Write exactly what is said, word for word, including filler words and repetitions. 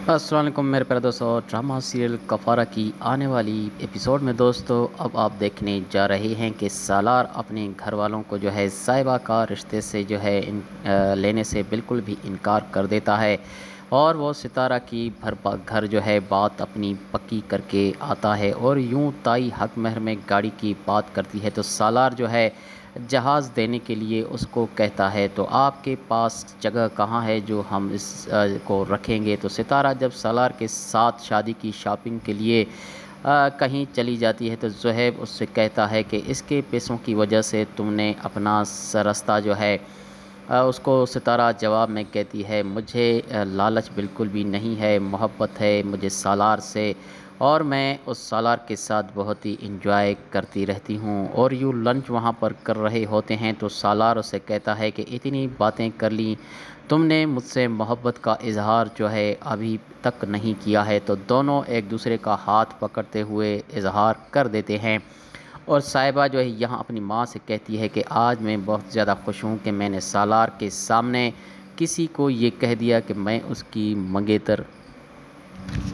अस्सलाम वालेकुम मेरे प्यारे दोस्तों। ड्रामा सीरियल कफारा की आने वाली एपिसोड में दोस्तों अब आप देखने जा रहे हैं कि सालार अपने घर वालों को जो है साहिबा का रिश्ते से जो है इन अ, लेने से बिल्कुल भी इनकार कर देता है और वो सितारा की भर पा- घर जो है बात अपनी पक्की करके आता है और यूं ताई हक महर में गाड़ी की बात करती है तो सालार जो है जहाज़ देने के लिए उसको कहता है तो आपके पास जगह कहाँ है जो हम इस अ, को रखेंगे। तो सितारा जब सालार के साथ शादी की शॉपिंग के लिए अ, कहीं चली जाती है तो ज़ुहैब उससे कहता है कि इसके पैसों की वजह से तुमने अपना स रास्ता जो है अ, उसको सितारा जवाब में कहती है मुझे अ, लालच बिल्कुल भी नहीं है, मोहब्बत है मुझे सालार से और मैं उस सालार के साथ बहुत ही इंजॉय करती रहती हूँ। और यूँ लंच वहाँ पर कर रहे होते हैं तो सालार उसे कहता है कि इतनी बातें कर ली तुमने मुझसे मोहब्बत का इजहार जो है अभी तक नहीं किया है। तो दोनों एक दूसरे का हाथ पकड़ते हुए इजहार कर देते हैं और साहिबा जो है यहाँ अपनी माँ से कहती है कि आज मैं बहुत ज़्यादा खुश हूँ कि मैंने सालार के सामने किसी को ये कह दिया कि मैं उसकी मंगेतर